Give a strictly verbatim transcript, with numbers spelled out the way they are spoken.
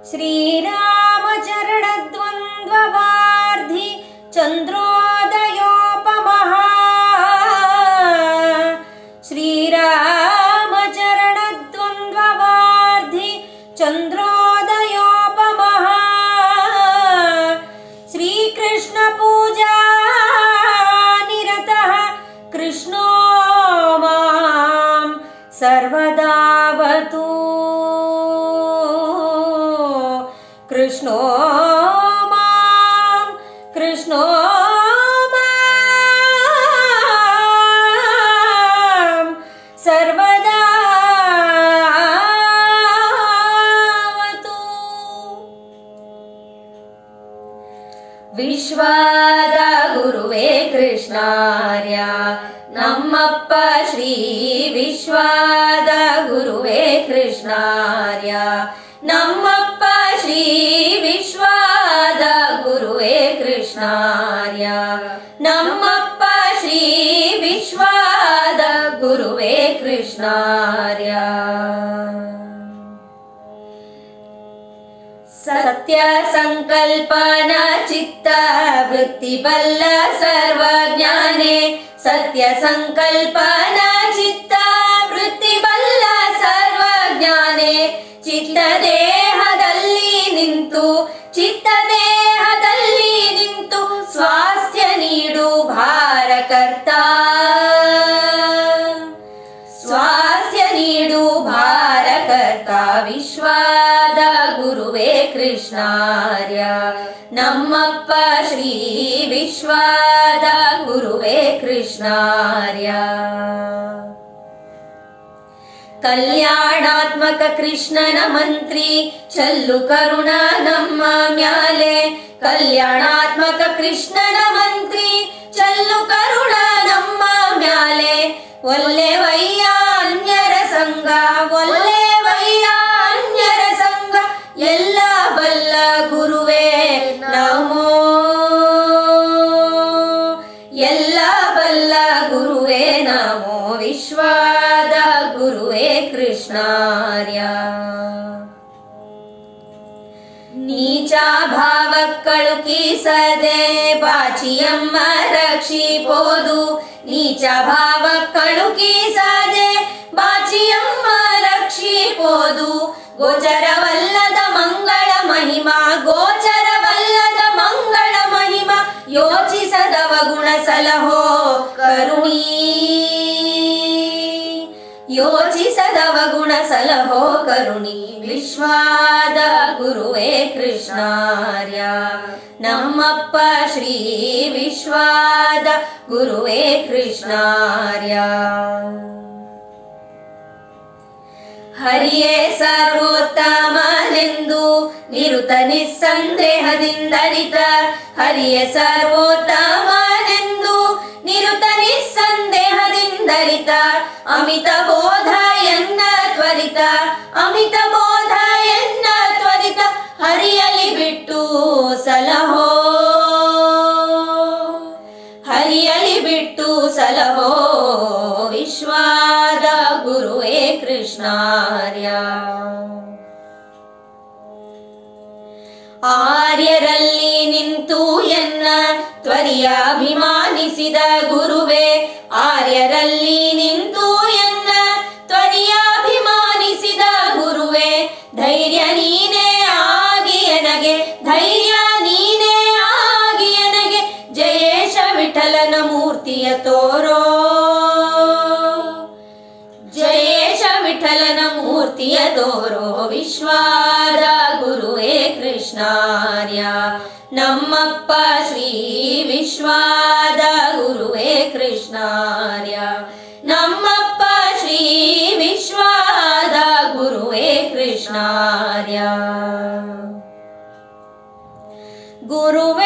श्रीरामचरणद्वन्द्ववार्धि चन्द्रोदयोपमः श्रीरामचरणद्वन्द्ववार्धि चन्द्रोदयोपमः श्रीकृष्णपूजा निरतः कृष्णो मां सर्वदावतु कृष्णो मां कृष्णो मां सर्वदावतु। ವಿಶ್ವದ ಗುರುವೇ ಕೃಷ್ಣಾರ್ಯ ನಮ್ಮಪ್ಪ ಶ್ರೀ ವಿಶ್ವದ ಗುರುವೇ ಕೃಷ್ಣಾರ್ಯ ನಮ್ಮಪ್ಪ ಶ್ರೀ ವಿಶ್ವದ ಗುರುವೇ ಕೃಷ್ಣಾರ್ಯ ನಮ್ಮಪ್ಪ ಶ್ರೀ ವಿಶ್ವದ ಗುರುವೇ ಕೃಷ್ಣಾರ್ಯ ಸತ್ಯ ಸಂಕಲ್ಪನ ಚಿತ್ತ ವೃತ್ತಿ ಬಲ್ಲ ಸರ್ವಜ್ಞಾನೇ ಸತ್ಯ ಸಂಕಲ್ಪನ ಚಿತ್ತ ವೃತ್ತಿ ಬಲ್ಲ ಸರ್ವಜ್ಞಾನೇ ಚಿತ್ತ ದೇಹದಲ್ಲಿ ನಿಂತು ಚಿತ್ತ ದೇಹದಲ್ಲಿ ನಿಂತು ಸ್ವಾಸ್ಥ್ಯ ನೀಡು ಭಾರಕರ್ತ ಸ್ವಾಸ್ಥ್ಯ ನೀಡು ಭಾರಕರ್ತ ವಿಶ್ವದ ಗುರುವೇ ಕೃಷ್ಣಾರ್ಯ ನಮ್ಮಪ್ಪ ಶ್ರೀ ವಿಶ್ವದ ಗುರುವೇ ಕೃಷ್ಣಾರ್ಯ ಕಲ್ಯಾಣಾತ್ಮಕ ಕೃಷ್ಣನ ಮಂತ್ರಿ ಚಲ್ಲು ಕರುಣ ನಮ್ಮ ಮ್ಯಾಲೆ ಕಲ್ಯಾಣಾತ್ಮಕ ಕೃಷ್ಣನ ಮಂತ್ರಿ ಚಲ್ಲು ಕರುಣ ನಮ್ಮ ಮ್ಯಾಲೆ ಒಲ್ಲೆ ವಯ್ಯ ಅನ್ಯರ ಸಂಗ ಒಲ್ಲೆ ವಯ್ಯ ಅನ್ಯರ ಸಂಗ ಎಲ್ಲ ಬಲ್ಲ ಗುರುವೇ ನಮೋ ಎಲ್ಲ ಬಲ್ಲ ಗುರುವೇ ನಮೋ ವಿಶ್ವದ ಗುರುವೇ ಕೃಷ್ಣಾರ್ಯ ನೀಚ ಭಾವ ಕಳುಕಿಸದೆ ಬಾಚಿಯಮ್ಮ ರಕ್ಷಿಪೋದು ನೀಚ ಭಾವ ಕಳುಕಿಸದೆ ಬಾಚಿಯಮ್ಮ ರಕ್ಷಿಪೋದು ಗೋಚರವಲ್ಲದ ಮಂಗಳ ಮಹಿಮಾ ಗೋಚರವಲ್ಲದ ಮಂಗಳ ಮಹಿಮಾ ಯೋಚಿಸದವ ಗುಣ ಸಲಹೋ ಕರುಣೀ ಯೋಚಿಸದವ ಗುಣ ಸಲಹೋ ಕರುಣಿ ವಿಶ್ವದ ಗುರುವೇ ಕೃಷ್ಣಾರ್ಯ ನಮ್ಮಪ್ಪ ಶ್ರೀ ವಿಶ್ವದ ಗುರುವೇ ಕೃಷ್ಣಾರ್ಯ ಹರಿಯೇ ಸರ್ವೋತ್ತಮನೆಂದು ನಿರುತ ನಿಸ್ಸಂದೇಹದಿಂದರಿತ ಹರಿಯೇ ಸರ್ವೋತ್ತಮನೆಂದು ನಿರುತ ನಿಸ್ಸಂದೇಹದಿಂದರಿತ ಅಮಿತ ಬೋಧ ಎನ್ನ ತ್ವರಿತ ಅಮಿತ ಬೋಧ ಎನ್ನ ತ್ವರಿತ ಹರಿಯಲಿ ಬಿಟ್ಟು ಸಲಹೋ ಹರಿಯಲಿ ಬಿಟ್ಟು ಸಲಹೋ ವಿಶ್ವದ ಗುರುವೇ ಕೃಷ್ಣಾರ್ಯ ಆರ್ಯರಲ್ಲಿ ನಿಂತು ಎನ್ನ ತ್ವರಿಯಾಭಿಮಾನಿಸಿದ ಗುರುವೇ ಆರ್ಯರಲ್ಲಿ ನಿಂತು ಎನ್ನ ತ್ವರಿಯಾಭಿಮಾನಿಸಿದ ಗುರುವೇ ಧೈರ್ಯ ನೀನೇ ಆಗಿ ಎನಗೆ ಧೈರ್ಯ ನೀನೇ ಆಗಿ ಎನಗೆ ಜಯೇಶ ವಿಠಲನ ಮೂರ್ತಿಯ ತೋರೋ ಜಯೇಶ ವಿಠಲನ ಮೂರ್ತಿಯ ತೋರೋ ವಿಶ್ವದ ಗುರುವೇ ಕೃಷ್ಣಾರ್ಯ ನಮ್ಮಪ್ಪ ಶ್ರೀ ವಿಶ್ವದ ಗುರುವೇ ಕೃಷ್ಣಾರ್ಯ ನಮ್ಮಪ್ಪ ಶ್ರೀ ವಿಶ್ವದ ಗುರುವೇ ಕೃಷ್ಣಾರ್ಯ ಗುರುವೇ